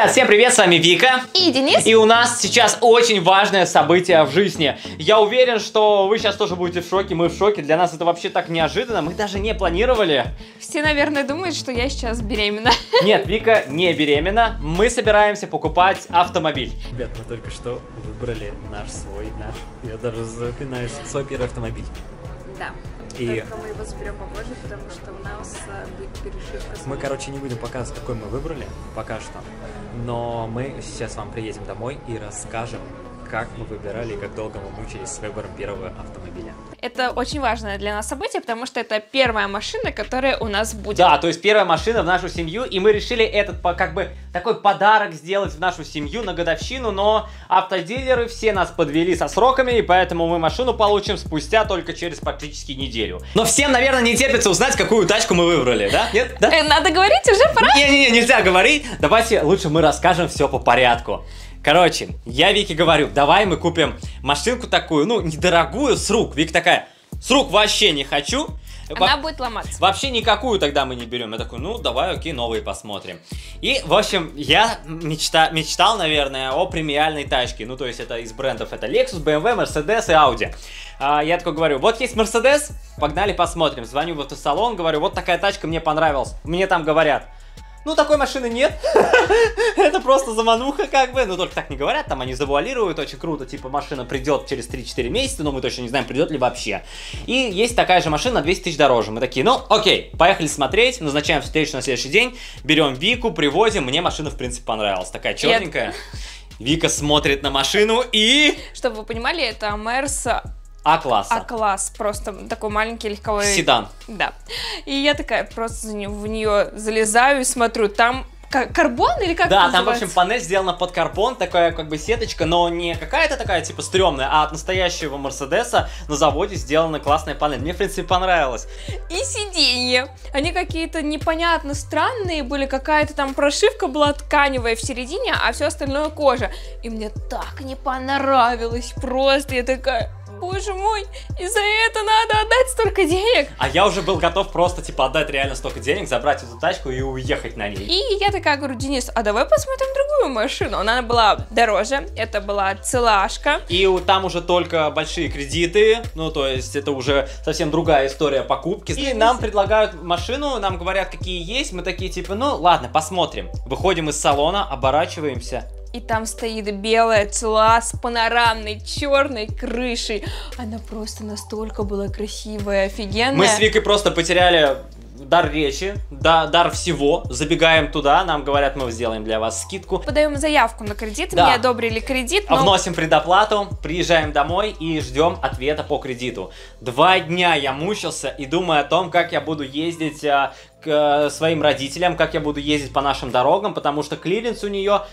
Ребят, всем привет, с вами Вика и Денис. И у нас сейчас очень важное событие в жизни. Я уверен, что вы сейчас тоже будете в шоке, мы в шоке. Для нас это вообще так неожиданно, мы даже не планировали. Все, наверное, думают, что я сейчас беременна. Нет, Вика не беременна, мы собираемся покупать автомобиль. Ребят, мы только что выбрали я даже запинаюсь, свой первый автомобиль. Да. И только мы его заберем попозже, потому что у нас будет перешивка. мы, короче, не будем показывать, какой мы выбрали пока что. Но мы сейчас вам приедем домой и расскажем, как мы выбирали и как долго мы мучились с выбором первого автомобиля. Это очень важное для нас событие, потому что это первая машина, которая у нас будет. Да, то есть первая машина в нашу семью, и мы решили этот как бы такой подарок сделать в нашу семью на годовщину, но автодилеры все нас подвели со сроками, и поэтому мы машину получим спустя только через практически неделю. Но всем, наверное, не терпится узнать, какую тачку мы выбрали, да? Нет? Да? Надо говорить уже, пора? Не-не-не, нельзя говорить, давайте лучше мы расскажем все по порядку. Короче, я Вике говорю, давай мы купим машинку такую, ну, недорогую, с рук. Вика такая, с рук вообще не хочу. Она будет ломаться. Вообще никакую тогда мы не берем. Я такой, ну, давай, окей, новые посмотрим. И, в общем, я мечтал, наверное, о премиальной тачке. Ну, то есть это из брендов, это Lexus, BMW, Mercedes и Audi. Я такой говорю, вот есть Mercedes, погнали посмотрим. Звоню в автосалон, говорю, вот такая тачка мне понравилась. Мне там говорят, ну, такой машины нет, это просто замануха как бы, ну, только так не говорят, там они завуалируют, очень круто, типа, машина придет через 3-4 месяца, но мы точно не знаем, придет ли вообще. И есть такая же машина на 200 тысяч дороже, мы такие, ну, окей, поехали смотреть, назначаем встречу на следующий день, берем Вику, привозим, мне машина, в принципе, понравилась, такая черненькая. Вика смотрит на машину и... Чтобы вы понимали, это Мерс... А-класса. А-класс, просто такой маленький легковой... Седан. Да. И я такая просто в нее залезаю и смотрю, там карбон или как да, это там, в называется? общем, панель сделана под карбон, такая как бы сеточка, но не какая-то такая, типа, стрёмная, а от настоящего Мерседеса на заводе сделана классная панель. Мне, в принципе, понравилось. И сиденья. Они какие-то непонятно странные были, какая-то там прошивка была тканевая в середине, а все остальное кожа. И мне так не понравилось просто. Я такая... Боже мой, и за это надо отдать столько денег. А я уже был готов просто, типа, отдать реально столько денег, забрать эту тачку и уехать на ней. И я такая говорю, Денис, а давай посмотрим другую машину. Она была дороже, это была целашка. И там уже только большие кредиты, ну, то есть это уже совсем другая история покупки. И нам предлагают машину, нам говорят, какие есть, мы такие, типа, ну, ладно, посмотрим. Выходим из салона, оборачиваемся. И там стоит белая цела с панорамной черной крышей. Она просто настолько была красивая, офигенная. Мы с Викой просто потеряли дар речи, дар всего. Забегаем туда, нам говорят, мы сделаем для вас скидку. Подаем заявку на кредит, да. Мне одобрили кредит. Но... Вносим предоплату, приезжаем домой и ждем ответа по кредиту. 2 дня я мучился и думаю о том, как я буду ездить к своим родителям, как я буду ездить по нашим дорогам, потому что клиренс у нее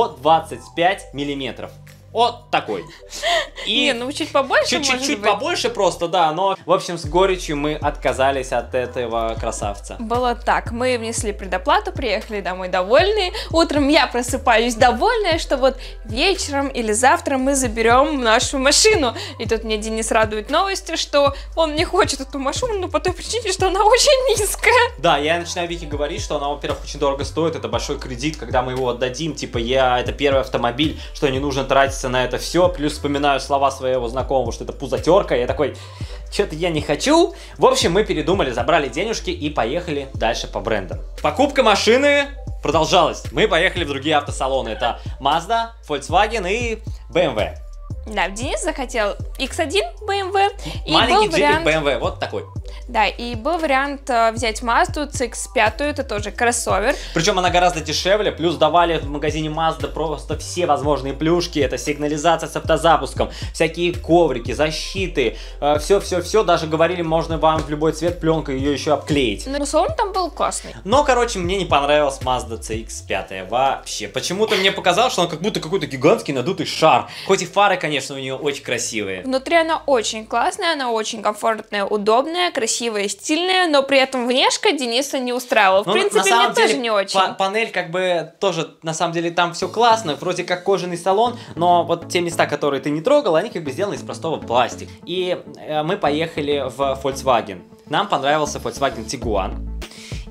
125 миллиметров. Вот такой. И не, ну чуть побольше, чуть побольше просто, да, но, в общем, с горечью мы отказались от этого красавца. Было так, мы внесли предоплату, приехали домой довольные, утром я просыпаюсь довольная, что вот вечером или завтра мы заберем нашу машину. И тут мне Денис радует новости, что он не хочет эту машину, но по той причине, что она очень низкая. Да, я начинаю Вике говорить, что она, во-первых, очень дорого стоит, это большой кредит, когда мы его отдадим, типа, это первый автомобиль, что не нужно тратить на это все, плюс вспоминаю слова своего знакомого, что это пузатерка, я такой, что-то я не хочу. В общем, мы передумали, забрали денежки и поехали дальше по брендам. Покупка машины продолжалась, мы поехали в другие автосалоны, это Mazda, Volkswagen и BMW. Да, Денис захотел X1 BMW. И маленький был вариант... джипик BMW, вот такой. Да, и был вариант взять Mazda CX-5, это тоже кроссовер. Причем она гораздо дешевле, плюс давали в магазине Mazda просто все возможные плюшки. Это сигнализация с автозапуском, всякие коврики, защиты, все-все-все. Даже говорили, можно вам в любой цвет пленкой ее еще обклеить. Но салон там был классный. Но, короче, мне не понравилась Mazda CX-5 вообще. Почему-то мне показалось, что он как будто какой-то гигантский надутый шар. Хоть и фары, конечно, у нее очень красивые. Внутри она очень классная, она очень комфортная, удобная, красивая, стильная, но при этом внешка Дениса не устраивала. В принципе, мне тоже не очень. Панель как бы тоже, на самом деле, там все классно, вроде как кожаный салон, но вот те места, которые ты не трогал, они как бы сделаны из простого пластика. И мы поехали в Volkswagen. Нам понравился Volkswagen Tiguan.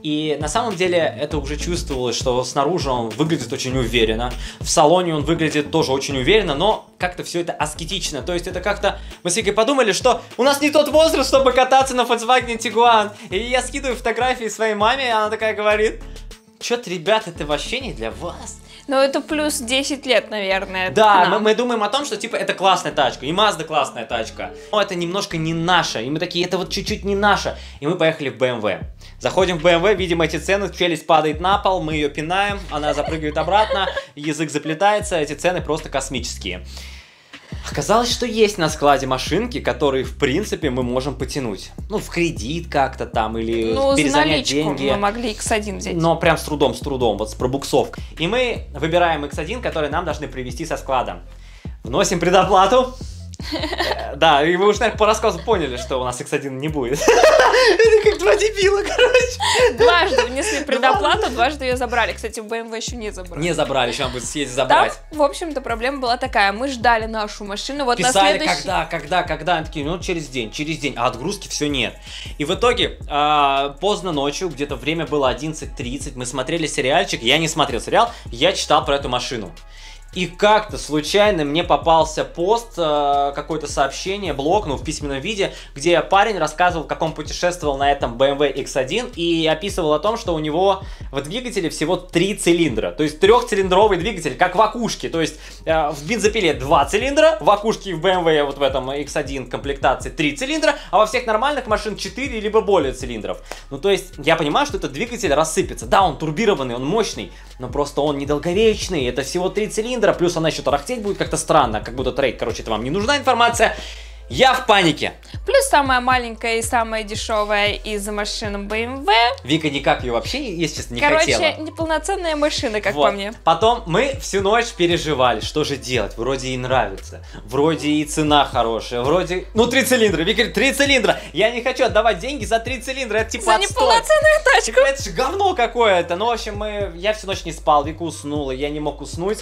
И на самом деле это уже чувствовалось, что снаружи он выглядит очень уверенно, в салоне он выглядит тоже очень уверенно, но как-то все это аскетично. То есть это как-то, мы с Викой подумали, что у нас не тот возраст, чтобы кататься на Volkswagen Tiguan. И я скидываю фотографии своей маме, и она такая говорит: "Чё-то, ребят, это вообще не для вас". Ну, это плюс 10 лет, наверное. Да, мы думаем о том, что типа это классная тачка, и Mazda классная тачка, но это немножко не наша, и мы такие, это вот чуть-чуть не наша, и мы поехали в BMW. Заходим в BMW, видим эти цены, челюсть падает на пол, мы ее пинаем, она запрыгивает обратно, язык заплетается, эти цены просто космические. Оказалось, что есть на складе машинки, которые, в принципе, мы можем потянуть. Ну, в кредит как-то там, или перезанять деньги. Мы могли X1 взять. Но прям с трудом, вот с пробуксовкой. И мы выбираем X1, который нам должны привезти со склада. Вносим предоплату. Да, и вы уж, наверное, по рассказу поняли, что у нас X1 не будет. Это как два дебила, короче. Дважды внесли предоплату, дважды ее забрали. Кстати, в BMW еще не забрали. Не забрали, еще нам будет съездить забрать. Там, в общем-то, проблема была такая. Мы ждали нашу машину. Вот писали, на следующий... когда. Они такие, ну, через день. А отгрузки все нет. И в итоге, поздно ночью, где-то время было 11:30, мы смотрели сериальчик. Я не смотрел сериал, я читал про эту машину. И как-то случайно мне попался пост, какое-то сообщение, блог, ну, в письменном виде, где парень рассказывал, как он путешествовал на этом BMW X1 и описывал о том, что у него в двигателе всего 3 цилиндра. То есть трехцилиндровый двигатель, как в акушке. То есть в бензопиле 2 цилиндра, в акушке в BMW вот в этом X1 комплектации 3 цилиндра, а во всех нормальных машин 4 либо более цилиндров. Ну, то есть я понимаю, что этот двигатель рассыпется. Да, он турбированный, он мощный, но просто он недолговечный. Это всего 3 цилиндра. Плюс она еще тарахтеть будет как-то странно, как будто трейд, короче, это вам не нужна информация. Я в панике. Плюс самая маленькая и самая дешевая из машин BMW. Вика никак ее вообще, если честно, не хотела. Короче, неполноценная машина, как по мне. Потом мы всю ночь переживали, что же делать. Вроде ей нравится, вроде и цена хорошая, вроде... Ну, 3 цилиндра, Вика говорит, 3 цилиндра. Я не хочу отдавать деньги за 3 цилиндра, это типа за неполноценную тачку. Типа, это же говно какое-то. Ну, в общем, я всю ночь не спал, Вика уснула, я не мог уснуть.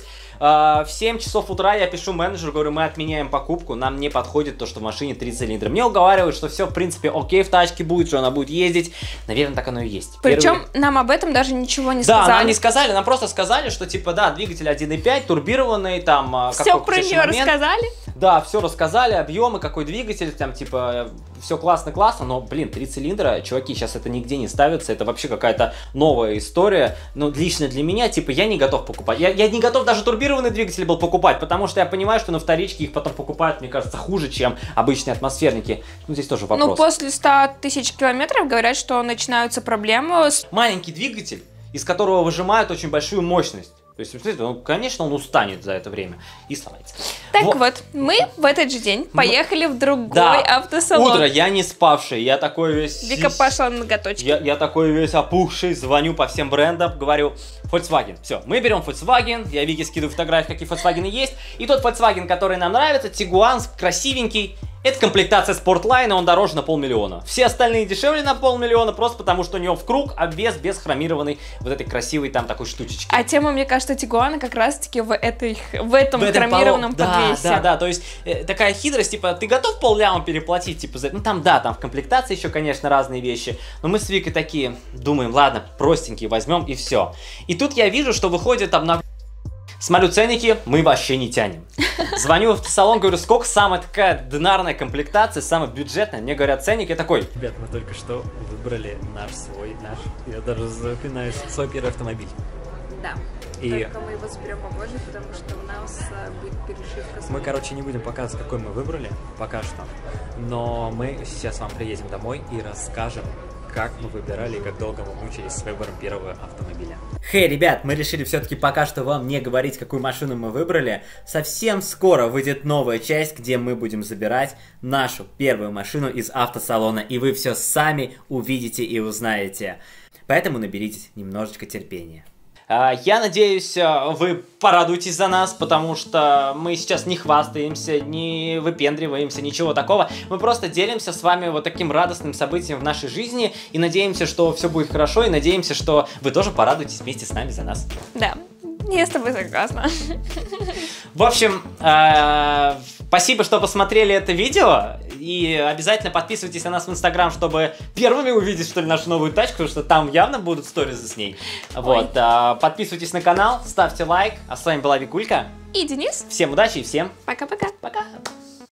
В 7 часов утра я пишу менеджеру, говорю, мы отменяем покупку, нам не подходит то, что в машине 3 цилиндра. Мне уговаривают, что все, в принципе, окей в тачке будет, что она будет ездить. Наверное, так оно и есть. Причем нам об этом даже ничего не сказали. Да, нам не сказали, нам просто сказали, что типа, да, двигатель 1.5, турбированный, там... Все про нее рассказали? Да, все рассказали, объемы, какой двигатель, там, типа, все классно, но, блин, 3 цилиндра, чуваки, сейчас это нигде не ставится, это вообще какая-то новая история, но лично для меня, типа, я не готов покупать, я не готов даже турбированный двигатель был покупать, потому что я понимаю, что на вторичке их потом покупают, мне кажется, хуже, чем обычные атмосферники. Ну, здесь тоже вопрос. Ну, после 100 тысяч километров говорят, что начинаются проблемы с... Маленький двигатель, из которого выжимают очень большую мощность. То есть, ну, конечно, он устанет за это время и сломается. Так вот, мы в этот же день поехали в другой автосалон. Утро, я не спавший, я такой весь... Вика пошла на ноготочки. Я такой весь опухший, звоню по всем брендам, говорю, Volkswagen. Все, мы берем Volkswagen, я Вике скидываю фотографии, какие Volkswagen есть. И тот Volkswagen, который нам нравится, Tiguan, красивенький. Это комплектация Sportline, он дороже на 500 000. Все остальные дешевле на 500 000, просто потому что у него в круг обвес без хромированной вот этой красивой там такой штучечки. А тема, мне кажется, Тигуана как раз-таки в этом хромированном подвесе. Да, то есть такая хитрость, типа, ты готов 500 000 переплатить, типа, за... Ну там, да, там в комплектации еще, конечно, разные вещи, но мы с Викой такие думаем, ладно, простенькие возьмем и все. И тут я вижу, что выходит там на... Смотрю ценники, мы вообще не тянем. Звоню в автосалон, говорю, сколько самая такая динарная комплектация, самая бюджетная. Мне говорят ценник, я такой... Ребят, мы только что выбрали наш, я даже запинаюсь, свой первый автомобиль. Да. И... Только мы его заберем попозже, потому что у нас будет перешивка. Мы, короче, не будем показывать, какой мы выбрали пока что. Но мы сейчас вам приедем домой и расскажем, как мы выбирали и как долго мы мучились с выбором первого автомобиля. Хей, ребят, мы решили все-таки пока что вам не говорить, какую машину мы выбрали. Совсем скоро выйдет новая часть, где мы будем забирать нашу первую машину из автосалона, и вы все сами увидите и узнаете. Поэтому наберитесь немножечко терпения. Я надеюсь, вы порадуетесь за нас, потому что мы сейчас не хвастаемся, не выпендриваемся, ничего такого. Мы просто делимся с вами вот таким радостным событием в нашей жизни и надеемся, что все будет хорошо, и надеемся, что вы тоже порадуетесь вместе с нами за нас. Да, я с тобой согласна. В общем, Спасибо, что посмотрели это видео. И обязательно подписывайтесь на нас в Инстаграм, чтобы первыми увидеть, что ли, нашу новую тачку, потому что там явно будут сторизы с ней. Вот. Подписывайтесь на канал, ставьте лайк. А с вами была Викулька. И Денис. Всем удачи и всем Пока-пока. пока.